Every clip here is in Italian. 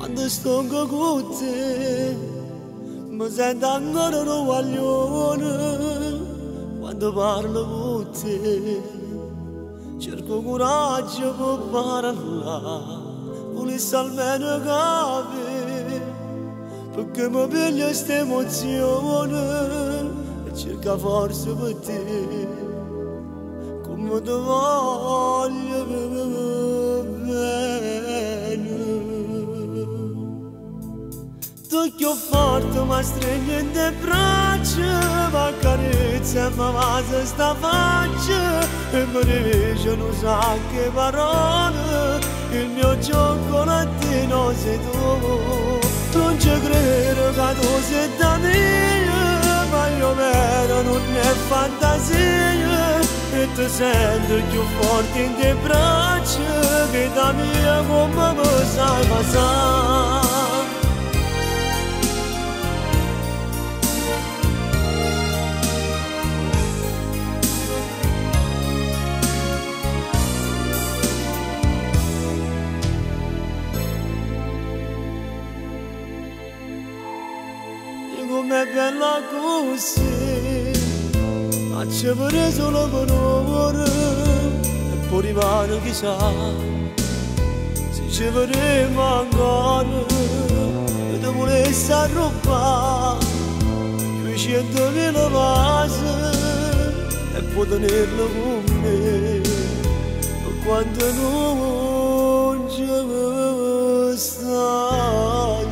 quando sto con te, mi sento ancora un guaglione, quando parlo con te, cerco coraggio per parlare, volessi almeno capire, perché mi piglia questa emozione e cerca forza per te, come ti voglio bene. Tu che forte mi stringi in te braccia, mi accarezza e mi vasa sta faccia e mi dice non sa che parole, il mio cioccolatino sei tu. Non ci credo che tu sei da mia, ma io vero non è fantasia e ti sento più forte in te braccia che da mia come mi sai passare. Com'è bella così, ma ci vorrei solo per ora e poi rimane chissà, se ci vedremo ancora e ti volessi arrubare quei 100.000 vasi e poi tenerlo con me, per quando non ci stai.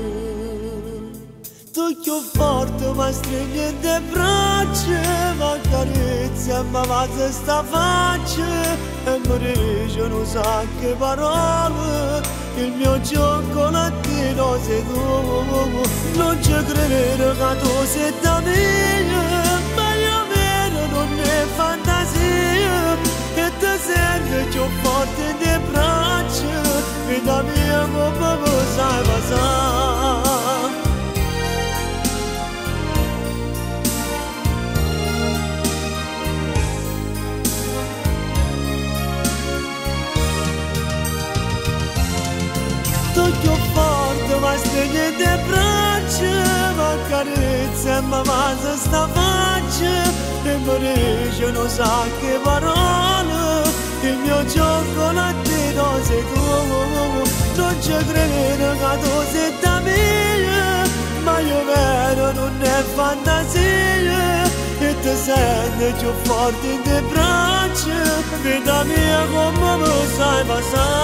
Tu che forte mi stringi in te braccia, mi accarezza e mi vazza sta faccia e mi dice non sa che parole, il mio cioccolatino sei tu. Non ci credo che tu sei da mia, ma io vero non è fantasia e ti sento più forte in te braccia che da mia come mi sai passare. Tu che forte mi stringi in te braccia, mi accarezza e mi vasa sta faccia e mi dice non sa che parole, il mio cioccolatino sei tu. Non ci credo che tu sei da mia, ma io vero non è fantasia e ti sento più forte in te braccia che da mia come mi sai passare.